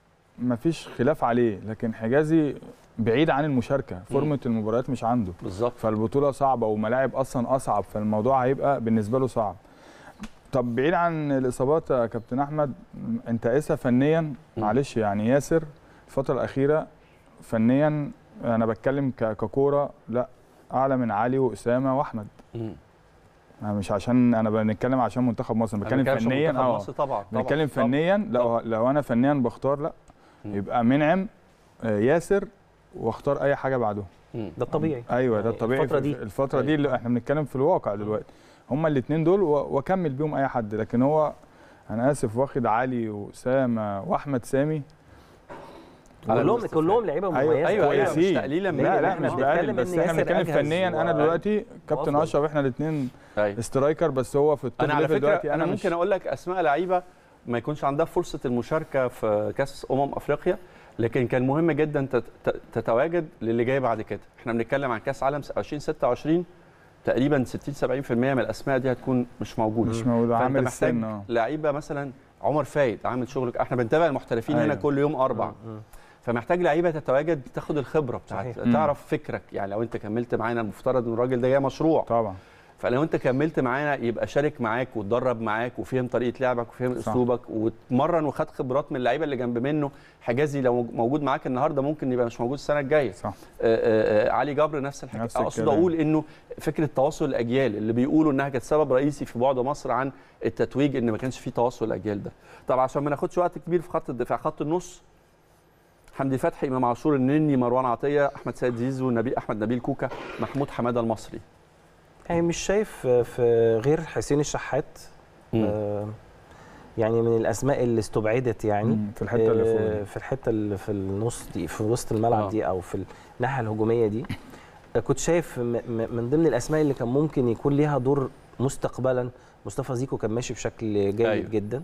مفيش خلاف عليه، لكن حجازي بعيد عن المشاركه، فورمه المباريات مش عنده بالظبط، فالبطوله صعبه وملاعب اصلا اصعب، فالموضوع هيبقى بالنسبه له صعب. طب بعيد عن الاصابات يا كابتن احمد، انت قيسها فنيا. معلش يعني ياسر الفتره الاخيره فنيا، انا بتكلم ككوره، لا اعلى من علي واسامه واحمد. أنا مش عشان انا بنتكلم عشان منتخب مصر، بتكلم فنيا. طبعا بنتكلم فنيا. لو انا فنيا بختار، لا يبقى منعم، ياسر، واختار اي حاجه بعدهم. ده الطبيعي. ايوه ده الطبيعي. الفتره دي اللي احنا بنتكلم في الواقع دلوقتي، هما الاثنين دول واكمل بيهم اي حد. لكن هو انا اسف واخد علي واسامه واحمد سامي، كلهم لعيبه مميزه. ايوه مش تقليلا. لا مش بقلل، بس احنا بنتكلم فنيا. انا دلوقتي كابتن اشرف، احنا الاثنين سترايكر، بس هو في التوب ليفل دلوقتي. انا ممكن اقول لك اسماء لعيبه ما يكونش عندها فرصه المشاركه في كاس افريقيا، لكن كان مهم جدا تتواجد للي جاي بعد كده. احنا بنتكلم عن كاس عالم 2026، تقريبا 60-70% من الاسماء دي هتكون مش موجوده. عامل محتاج لعيبه مثلا عمر فايد عامل شغل. احنا بنتابع المحترفين هنا كل يوم 4، فمحتاج لعيبه تتواجد تاخد الخبره بتاعت تعرف فكرك. يعني لو انت كملت معانا، المفترض ان الراجل ده جاي مشروع طبعا، فلو انت كملت معانا يبقى شارك معاك واتدرب معاك وفهم طريقه لعبك وفهم اسلوبك واتمرن وخد خبرات من اللعيبه اللي جنب منه. حجازي لو موجود معاك النهارده ممكن يبقى مش موجود السنه الجايه. صح. علي جبر نفس الحاجه. اقصد اقول انه فكره تواصل الاجيال اللي بيقولوا انها كانت سبب رئيسي في بعد مصر عن التتويج، ان ما كانش في تواصل الاجيال ده. طبعا عشان ما ناخدش وقت كبير في خط الدفاع، خط النص حمدي فتحي، امام عاشور، النني، مروان عطيه، احمد سيد زيزو، احمد نبيل كوكا، محمود حماده المصري. يعني مش شايف في غير حسين الشحات يعني من الاسماء اللي استبعدت يعني في الحته اللي فوق، في الحته اللي في النص دي، في وسط الملعب دي، او في الناحيه الهجوميه دي. كنت شايف من ضمن الاسماء اللي كان ممكن يكون ليها دور مستقبلا مصطفى زيكو، كان ماشي بشكل جيد جدا.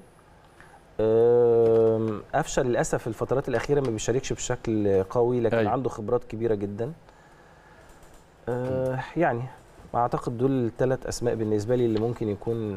قفشه للاسف في الفترات الاخيره ما بيشاركش بشكل قوي، لكن عنده خبرات كبيره جدا. يعني اعتقد دول الثلاث اسماء بالنسبه لي اللي ممكن يكون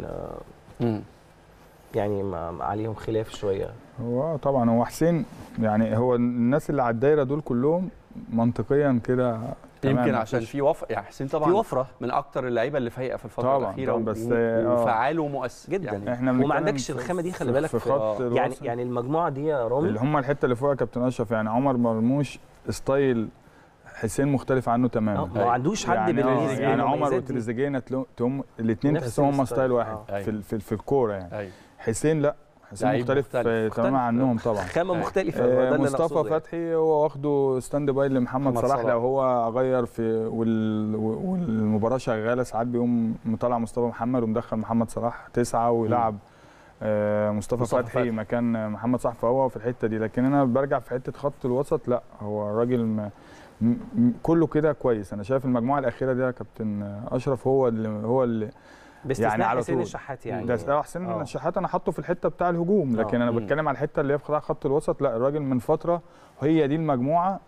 يعني عليهم خلاف شويه. هو طبعا هو حسين، يعني هو الناس اللي على الدايره دول كلهم منطقيا كده يمكن عشان في يعني حسين طبعا في وفره من اكتر اللعيبه اللي فايقه في الفتره الاخيره بس وفعال ومؤثر جدا يعني. احنا وما عندكش الخامه دي، خلي بالك في يعني المجموعه دي يا رامي اللي هم الحته اللي فوق يا كابتن اشرف. يعني عمر مرموش ستايل حسين مختلف عنه تماما. ما عندوش حد يعني عمر وتريزيجيه الاثنين تحسهم هم ستايل واحد في الكوره يعني. حسين لا، حسين مختلف تماما عنهم طبعا. خامه مختلفه. مصطفى فتحي هو واخده ستاند باي لمحمد صلاح. لو هو غير في والمباراه شغاله ساعات بيقوم مطلع مصطفى محمد ومدخل محمد صلاح 9 ويلعب مصطفى فتحي مكان محمد صلاح، فهو في الحته دي. لكن انا برجع في حته خط الوسط، لا هو الراجل كله كده كويس. انا شايف المجموعه الاخيره دي يا كابتن اشرف هو اللي يعني على حسين الشحات يعني. ده حسين الشحات انا حاطه في الحته بتاع الهجوم، لكن انا بتكلم على الحته اللي هي في خط الوسط. لا الراجل من فتره هي دي المجموعه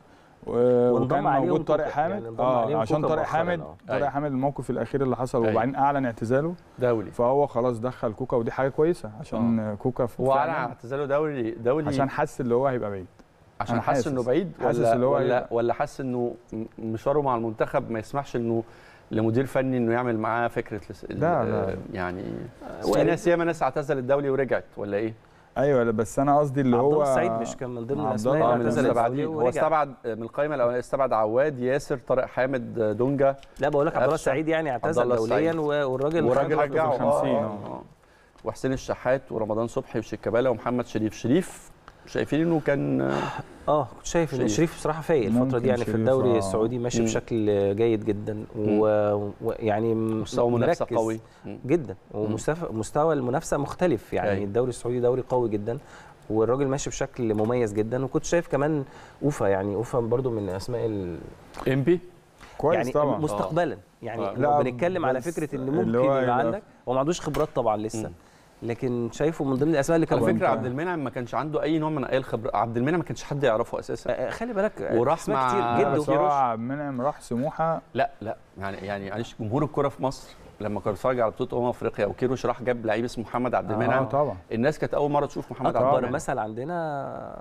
وكان موجود طارق حامد عشان طارق حامد الموقف الاخير اللي حصل وبعدين اعلن اعتزاله دولي، فهو خلاص دخل كوكا ودي حاجه كويسه عشان كوكا هو اعلن اعتزاله دولي عشان حس اللي هو هيبقى بعيد، عشان حاسس انه بعيد ولا حاسس انه مشواره مع المنتخب ما يسمحش انه لمدير فني انه يعمل معاه فكره لا. يعني ياما ناس اعتزل الدولي ورجعت ولا ايه؟ ايوه بس انا قصدي اللي هو عبد الله السعيد مش كان من ضمن الاسماء اللي اعتزل الدولي هو استبعد من القائمه الاولانيه، استبعد عواد، ياسر، طارق حامد، دونجا. لا بقول لك عبد الله السعيد يعني اعتزل دوليا والراجل رجعه 50 وحسين الشحات ورمضان صبحي وشيكابالا ومحمد شريف شايفين انه كان كنت شايف ان شريف بصراحه فايق الفتره دي يعني في الدوري السعودي ماشي بشكل جيد جدا ويعني مستوى منافسه قوي جدا ومستوى المنافسه مختلف يعني الدوري السعودي دوري قوي جدا والراجل ماشي بشكل مميز جدا. وكنت شايف كمان اوفا برضو من اسماء امبي كويس يعني طبعا مستقبلا يعني لو بنتكلم على فكره ان ممكن يبقى عندك هو ما عندوش خبرات طبعا لسه لكن شايفه من ضمن الاسماء اللي كان على فكره عبد المنعم ما كانش عنده اي نوع من الخبره. عبد المنعم ما كانش حد يعرفه اساسا، خلي بالك وراح مع كتير جدا. عبد المنعم راح سموحه. لا يعني معلش جمهور الكره في مصر لما كان بيتفرج على بطوله افريقيا وكيروش راح جاب لعيب اسمه محمد عبد المنعم طبعا الناس كانت اول مره تشوف محمد عبد المنعم. مثل عندنا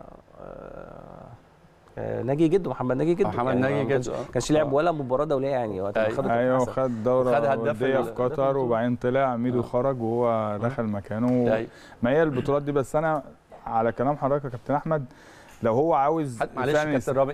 ناجي جدو، محمد ناجي جدو كانش لعب ولا مباراه دوليه يعني وقت ما خد خد دوره وديه في قطر وبعدين طلع ميدو خرج وهو دخل مكانه. ما هي البطولات دي. بس انا على كلام حضرتك يا كابتن احمد لو هو عاوز معلش كابتن رامي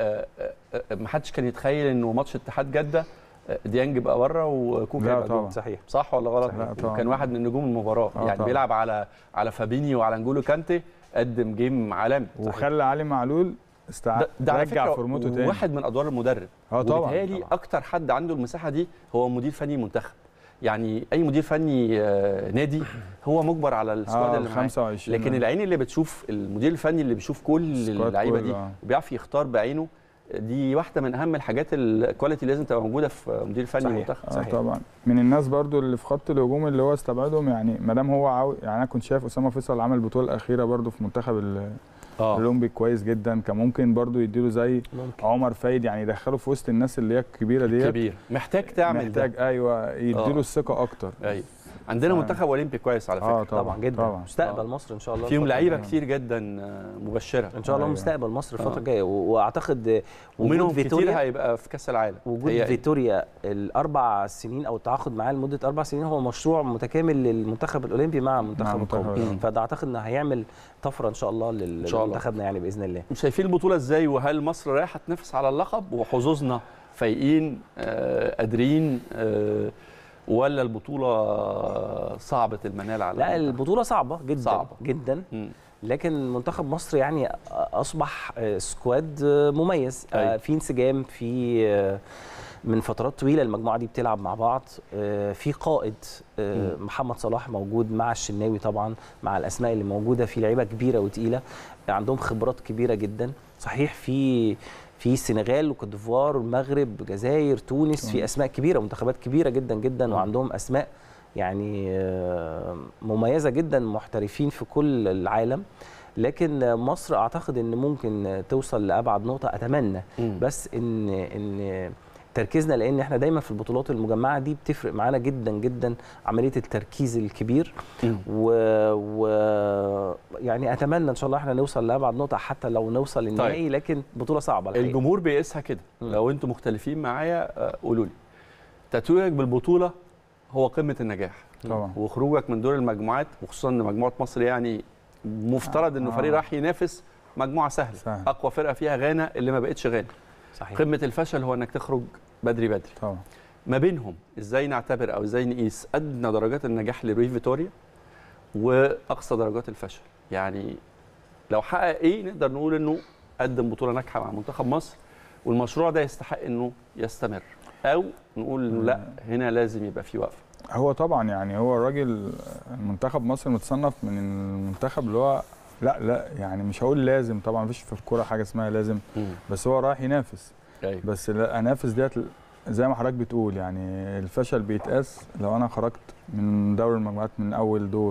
ما حدش كان يتخيل انه ماتش اتحاد جده ديانج بقى بره وكوكا يبقى جوه. صحيح صح ولا غلط؟ وكان واحد من نجوم المباراه يعني طبعا. بيلعب على فابينيو وعلى نجولو كانتي، قدم جيم عالمي وخلى علي معلول رجع فورمته تاني. واحد من ادوار المدرب طبعا وبالتالي اكتر حد عنده المساحه دي هو مدير فني منتخب. يعني اي مدير فني نادي هو مجبر على السكواد اللي معاه، لكن العين اللي بتشوف المدير الفني اللي بيشوف كل اللعيبه دي وبيعرف يختار بعينه، دي واحده من اهم الحاجات الكواليتي اللي لازم تبقى موجوده في مدير فني منتخب. صحيح. طبعا من الناس برضو اللي في خط الهجوم اللي هو استبعدهم يعني ما دام هو يعني انا كنت شايف اسامه فيصل عمل البطوله الاخيره برضو في منتخب الاولمبي كويس جدا، كان ممكن برضو يديله زي عمر فايد يعني يدخله في وسط الناس اللي هي الكبيره ديت. كبير محتاج تعمل محتاج ده. ايوه يديله الثقه اكتر. ايوه عندنا منتخب اولمبي كويس على فكره. طبعا جدا طبعا. مستقبل مصر ان شاء الله فيهم لعيبه كتير جدا مبشره ان شاء الله. مستقبل مصر الفتره الجايه واعتقد ومنهم كتير هيبقى في كاس العالم. وجود فيتوريا ال4 سنين او التعاقد معاه لمده 4 سنين هو مشروع متكامل للمنتخب الاولمبي مع منتخب القومي، فده اعتقد انه هيعمل طفره ان شاء الله لمنتخبنا يعني باذن الله. شايفين البطوله ازاي وهل مصر رايحه تنافس على اللقب وحظوظنا فايقين قادرين ولا البطوله صعبه المنال على لا البطوله صعبه جدا لكن منتخب مصر يعني اصبح سكواد مميز. في انسجام، في من فترات طويله المجموعه دي بتلعب مع بعض، في قائد محمد صلاح موجود مع الشناوي طبعا، مع الاسماء اللي موجوده في لعيبه كبيره وتقيله عندهم خبرات كبيره جدا. صحيح في السنغال وكوت ديفوار والمغرب الجزائر تونس في اسماء كبيره منتخبات كبيره جدا جدا وعندهم اسماء يعني مميزه جدا محترفين في كل العالم. لكن مصر اعتقد ان ممكن توصل لابعد نقطه اتمنى بس ان تركيزنا لان احنا دايما في البطولات المجمعه دي بتفرق معانا جدا جدا عمليه التركيز الكبير يعني اتمنى ان شاء الله احنا نوصل لابعد نقطه حتى لو نوصل للنهائي. طيب. لكن بطوله صعبه الحقيقه. الجمهور بيقيسها كده. لو انتم مختلفين معايا قولوا لي. تتويجك بالبطوله هو قمه النجاح طبعا، وخروجك من دور المجموعات وخصوصا ان مجموعه مصر يعني مفترض انه فريق راح ينافس مجموعه سهله. اقوى فرقه فيها غانا اللي ما بقتش غانا. صحيح. قمه الفشل هو انك تخرج بدري طبعا. ما بينهم ازاي نعتبر او ازاي نقيس ادنى درجات النجاح لروي فيتوريا واقصى درجات الفشل؟ يعني لو حقق ايه نقدر نقول انه قدم بطوله ناجحه مع منتخب مصر والمشروع ده يستحق انه يستمر، او نقول انه لا هنا لازم يبقى في وقفه. هو طبعا يعني هو الراجل منتخب مصر متصنف من المنتخب اللي هو لا يعني مش هقول لازم طبعا، مفيش في الكوره حاجه اسمها لازم، بس هو رايح ينافس. بس لا انافس ديت زي ما حضرتك بتقول يعني الفشل بيتقاس لو انا خرجت من دوري المجموعات من اول دور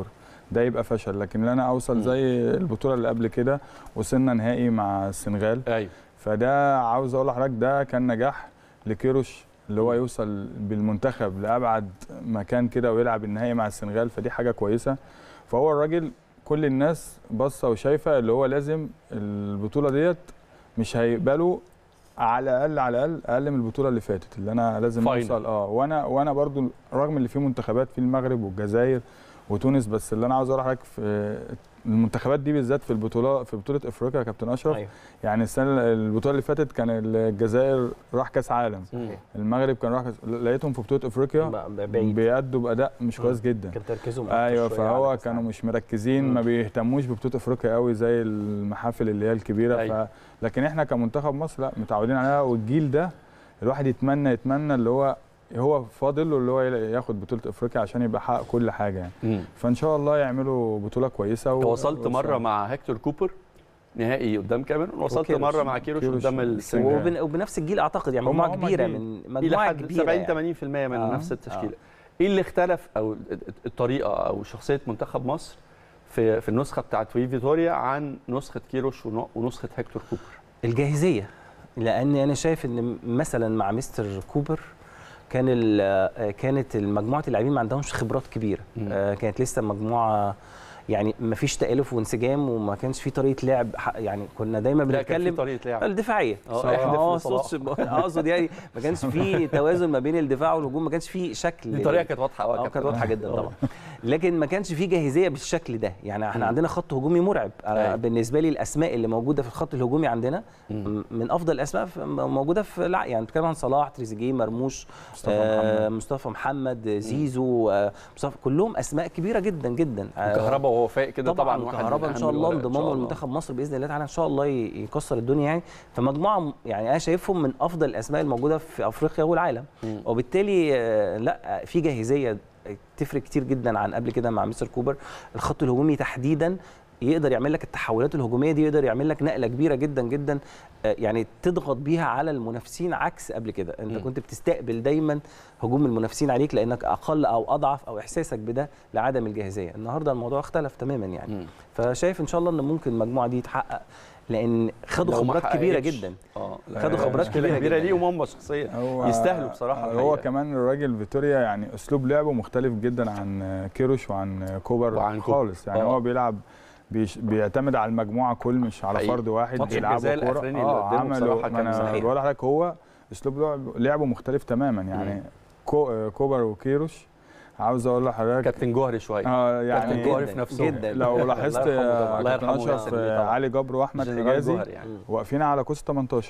ده يبقى فشل. لكن ان انا اوصل زي البطوله اللي قبل كده وصلنا نهائي مع السنغال، ايوه فده عاوز اقول لحضرتك ده كان نجاح لكيروش، اللي هو يوصل بالمنتخب لابعد مكان كده ويلعب النهائي مع السنغال، فدي حاجه كويسه. فهو الراجل كل الناس باصه وشايفه اللي هو لازم البطوله ديت مش هيقبلوا على الاقل اقل من البطوله اللي فاتت، اللي انا لازم اوصل. وانا برضو رغم اللي فيه منتخبات في المغرب والجزائر وتونس، بس اللي انا عاوز اقول لحضرتك في المنتخبات دي بالذات في بطوله افريقيا يا كابتن اشرف. أيوة. يعني البطوله اللي فاتت كان الجزائر راح كاس عالم، المغرب كان راح لقيتهم في بطوله افريقيا بيأدوا باداء مش كويس جدا، كان تركيزهم ايوه. فهو كانوا مش مركزين، ما بيهتموش ببطوله افريقيا قوي زي المحافل اللي هي الكبيره. أيوة. لكن احنا كمنتخب مصر لا متعودين عليها، والجيل ده الواحد يتمنى اللي هو فاضل له اللي هو ياخد بطوله افريقيا عشان يبقى حقق كل حاجه يعني. فان شاء الله يعملوا بطوله كويسه. وصلت مره مع هيكتور كوبر نهائي قدام كاميرون، وصلت مره مع كيروش قدام السنغال، وبنفس الجيل اعتقد، يعني مجموعه كبيره من مجموعه كبيره 70-80% من نفس التشكيله. ايه اللي اختلف او الطريقه او شخصيه منتخب مصر في النسخه بتاعت فيتوريا عن نسخه كيروش ونسخه هيكتور كوبر؟ الجاهزيه، لان انا شايف ان مثلا مع مستر كوبر كانت مجموعه اللاعبين ما عندهمش خبرات كبيره، كانت لسه مجموعه يعني ما فيش تآلف وانسجام، وما كانش في طريقه لعب، يعني كنا دايما بنتكلم طريقه لعب الدفاعيه. اقصد يعني ما كانش في توازن ما بين الدفاع والهجوم، ما كانش في شكل. دي طريقه كانت واضحه، كانت واضحه جدا طبعا، لكن ما كانش في جاهزيه بالشكل ده. يعني احنا عندنا خط هجومي مرعب. بالنسبه لي الاسماء اللي موجوده في الخط الهجومي عندنا من افضل الاسماء موجوده في يعني بتتكلم عن صلاح، تريزيجيه، مرموش، مصطفى محمد، زيزو، مصطفى، كلهم اسماء كبيره جدا جدا. كهربا وهو فايق كده طبعا كهربا ان شاء الله انضمامه لمنتخب مصر باذن الله تعالى ان شاء الله يكسر الدنيا يعني. فمجموعه يعني انا شايفهم من افضل الاسماء الموجوده في افريقيا والعالم، وبالتالي لا في جاهزيه تفرق كتير جدا عن قبل كده مع مستر كوبر. الخط الهجومي تحديدا يقدر يعمل لك التحولات الهجوميه دي، يقدر يعمل لك نقله كبيره جدا جدا، يعني تضغط بيها على المنافسين عكس قبل كده. انت كنت بتستقبل دايما هجوم المنافسين عليك لانك اقل او اضعف، او احساسك بده لعدم الجاهزيه. النهارده الموضوع اختلف تماما يعني. فشايف ان شاء الله ان ممكن المجموعه دي تحقق، لان خدوا خبرات كبيره جدا. خدوا خبرات كبيره ليهم هم شخصيا، يستاهلوا بصراحه. هو كمان الراجل فيتوريا يعني اسلوب لعبه مختلف جدا عن كيروش وعن كوبر خالص. يعني هو بيلعب بيعتمد على المجموعه كل، مش على فرد واحد بيلعبوا كوره. عملوا، انا بقول لحضرتك هو اسلوب لعبه مختلف تماما يعني. كوبر وكيروش عاوز اقول لحضرتك كابتن جوهري شويه، يعني كابتن جوهري في نفسه جدا. لو لاحظت كابتن اشرف علي جبر واحمد حجازي يعني واقفين على كوس 18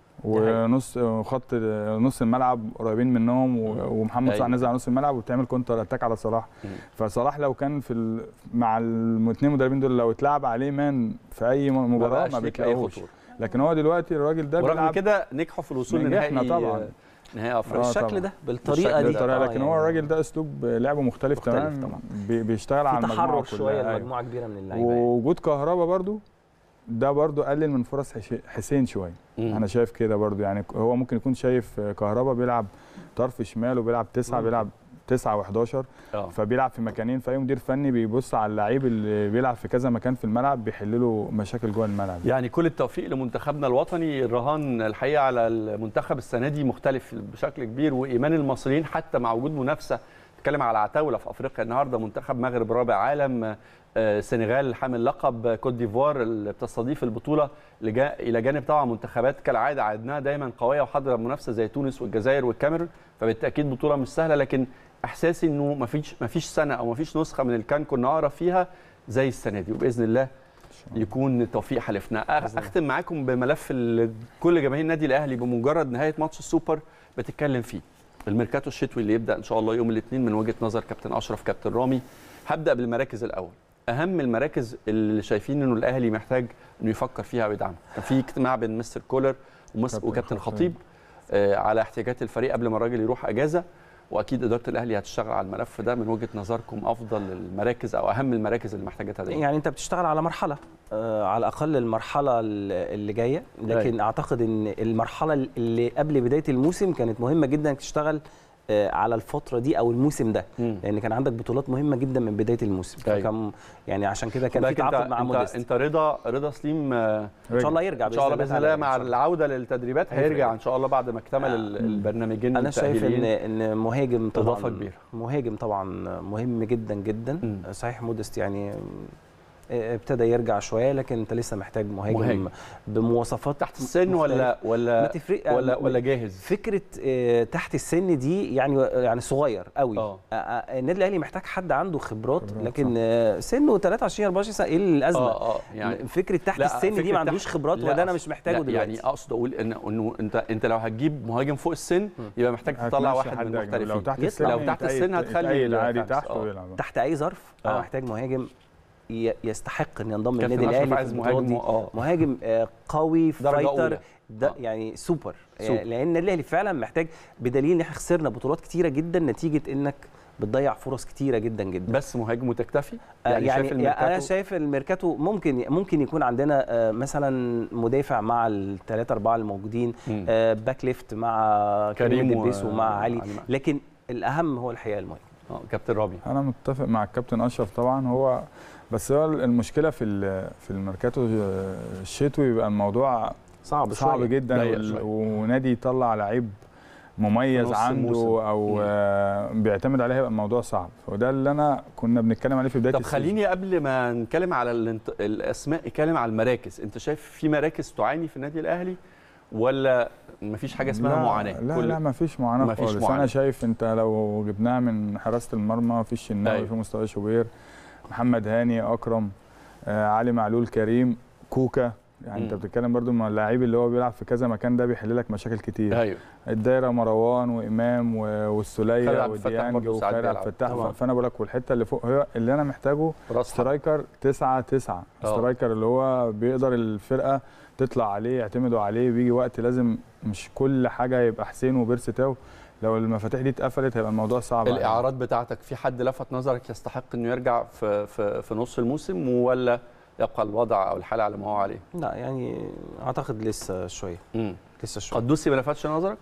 ونص خط نص الملعب قريبين منهم، ومحمد صلاح نزل على نص الملعب وبتعمل كونتر اتاك على صلاح. فصلاح لو كان مع الاثنين مدربين دول لو اتلعب عليه مان في اي مباراه ما بتلاقيهوش. لكن هو دلوقتي الراجل ده ورغم كده نجحوا في الوصول لنهائي طبعا نهائي افريقيا بالشكل ده بالطريقه دي. لكن هو الراجل ده اسلوب لعبه مختلف تماما، بيشتغل على المجموعه كلها، تحرر شويه المجموعه كبيره من اللعيبه. ووجود كهربا برضو ده برضو قلل من فرص حسين شويه. انا شايف كده برضو، يعني هو ممكن يكون شايف كهربا بيلعب طرف شمال وبيلعب 9 بيلعب 9 و11 فبيلعب في مكانين، فاي مدير فني بيبص على اللعيب اللي بيلعب في كذا مكان في الملعب بيحل له مشاكل جوه الملعب. يعني كل التوفيق لمنتخبنا الوطني. الرهان الحقيقه على المنتخب السنه دي مختلف بشكل كبير، وايمان المصريين حتى مع وجود منافسه. نتكلم على عتاوله في افريقيا النهارده، منتخب مغرب رابع عالم، السنغال حامل لقب، كوت ديفوار اللي بتستضيف البطوله، الى جانب طبعا منتخبات كالعاده عدناها دايما قويه وحاضره المنافسه زي تونس والجزائر والكاميرون. فبالتاكيد بطوله مش سهله، لكن احساسي انه ما فيش سنه او ما فيش نسخه من الكان كنا اقرب فيها زي السنه دي، وباذن الله يكون التوفيق حلفنا. اختم معاكم بملف كل جماهير النادي الاهلي بمجرد نهايه ماتش السوبر بتتكلم فيه، الميركاتو الشتوي اللي يبدا ان شاء الله يوم الاثنين من وجهه نظر كابتن اشرف كابتن رامي. هبدا بالمراكز الاول، اهم المراكز اللي شايفين انه الاهلي محتاج انه يفكر فيها ويدعمها. كان في اجتماع بين مستر كولر وكابتن خطيب على احتياجات الفريق قبل ما الراجل يروح اجازه، واكيد اداره الاهلي هتشتغل على الملف ده. من وجهه نظركم افضل المراكز او اهم المراكز اللي محتاجه تدعيم؟ يعني انت بتشتغل على مرحله، على الاقل المرحله اللي جايه، لكن اعتقد ان المرحله اللي قبل بدايه الموسم كانت مهمه جدا انك تشتغل على الفتره دي او الموسم ده، لان كان عندك بطولات مهمه جدا من بدايه الموسم. فكان يعني عشان كده كان في تعاقد مع موديست. انت رضا سليم ان شاء الله يرجع ان شاء الله باذن الله مع العوده للتدريبات هيرجع ان شاء الله بعد ما اكتمل البرنامجين. انا شايف ان مهاجم طبعا اضافه كبيره، مهاجم طبعا مهم جدا جدا. صحيح موديست يعني ابتدى يرجع شويه، لكن انت لسه محتاج مهاجم بمواصفات تحت السن ولا جاهز. فكره تحت السن دي يعني صغير قوي. النادي الاهلي محتاج حد عنده خبرات، لكن سنه 23 24 سنه، ايه الازمه؟ يعني فكره تحت السن دي ما عندوش خبرات، وده انا مش محتاجه دلوقتي. يعني اقصد اقول انه انت لو هتجيب مهاجم فوق السن يبقى محتاج تطلع واحد من المحترفين. لو تحت السن هتخلي عادي تحت ويلعب تحت اي ظرف. محتاج مهاجم يستحق ان ينضم للنادي الاهلي. عايز مهاجم قوي فايتر ده يعني سوبر. لان النادي الاهلي فعلا محتاج، بدليل ان احنا خسرنا بطولات كتيره جدا نتيجه انك بتضيع فرص كتيره جدا جدا. بس مهاجم وتكتفي يعني انا شايف الميركاتو ممكن يكون عندنا مثلا مدافع مع الثلاثه اربعه الموجودين، باك ليفت مع كريم دبيس ومع علي، لكن الاهم هو الحقيقه المهاجم. كابتن رامي، انا متفق مع الكابتن اشرف طبعا. هو بس هو المشكله في الميركاتو الشتوي بيبقى الموضوع صعب جدا، ونادي يطلع لعيب مميز عنده او بيعتمد عليه، هيبقى الموضوع صعب. وده اللي كنا بنتكلم عليه في بدايه السيزون. طب خليني قبل ما نتكلم على الاسماء نتكلم على المراكز. انت شايف في مراكز تعاني في النادي الاهلي ولا مفيش حاجه اسمها معاناه؟ لا مفيش معاناه خالص. انا شايف انت لو جبناها من حراسه المرمى، في الشناوي، في مصطفى شوبير، محمد هاني، اكرم، علي معلول، كريم، كوكا. يعني انت بتتكلم برضو مع اللاعب اللي هو بيلعب في كذا مكان، ده بيحل لك مشاكل كتير. ايوه الدايره مروان وامام والسوليه وديانج وخالد عبد الفتاح. فانا بقول لك، والحته اللي فوق هي اللي انا محتاجه سترايكر 9 سترايكر اللي هو بيقدر الفرقه تطلع عليه، يعتمدوا عليه. بيجي وقت لازم مش كل حاجه يبقى حسين وبيرسي تاو. لو المفاتيح دي اتقفلت هيبقى الموضوع صعب. الاعارات بتاعتك، في حد لفت نظرك يستحق انه يرجع في نص الموسم، ولا يبقى الوضع او الحاله على ما هو عليه؟ لا يعني اعتقد لسه شويه. لسه شويه. قدوسي ما لفتش نظرك؟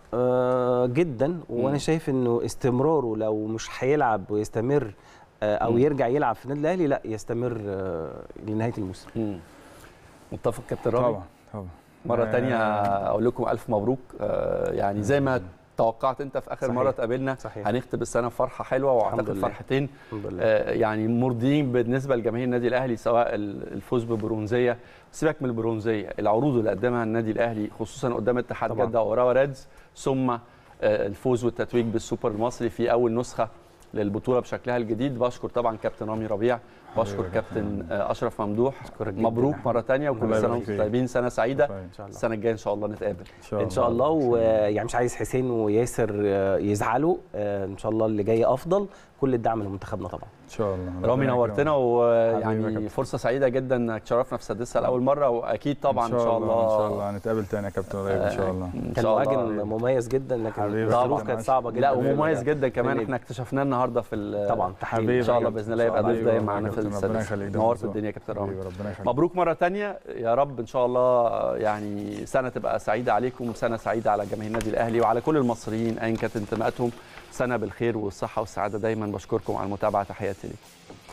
جدا. وانا شايف انه استمراره لو مش هيلعب ويستمر او يرجع يلعب في النادي الاهلي، لا يستمر لنهايه الموسم. متفق كابتن رامي؟ طبعا مره ثانيه اقول لكم الف مبروك. يعني زي ما توقعت انت في اخر مره اتقابلنا، هنختم السنه بفرحه حلوه، واعتقد فرحتين يعني مرضيين بالنسبه لجماهير النادي الاهلي، سواء الفوز ببرونزيه، سيبك من البرونزيه، العروض اللي قدمها النادي الاهلي خصوصا قدام اتحاد جده وأوراوا ريدز، ثم الفوز والتتويج بالسوبر المصري في اول نسخه للبطوله بشكلها الجديد. بشكر طبعا كابتن رامي ربيع، بشكر كابتن اشرف ممدوح. مبروك مره ثانيه، وكل سنه وانتم طيبين، سنه سعيده. السنه الجايه ان شاء الله نتقابل ان شاء الله. ويعني مش عايز حسين وياسر يزعلوا، ان شاء الله اللي جاي افضل. كل الدعم لمنتخبنا طبعا ان شاء الله. رامي نورتنا، ويعني فرصه سعيده جدا انك تشرفنا في سادسها لاول مره، واكيد طبعا ان شاء الله هنتقابل تاني يا كابتن قريب ان شاء الله. كان مهاجم مميز جدا، لكن الظروف كانت صعبه جدا. لا ومميز جدا كمان، احنا اكتشفناه النهارده في طبعا ان شاء الله باذن الله يبقى ضيف دايم معانا في السادس. نورت الدنيا يا كابتن رامي. مبروك مره ثانيه يا رب، ان شاء الله يعني سنه تبقى سعيده عليكم، سنه سعيده على جماهير النادي الاهلي وعلى كل المصريين ايا كانت انتماءاتهم. سنه بالخير والصحه والسعاده دايما. بشكركم على المتابعه، تحياتي لكم.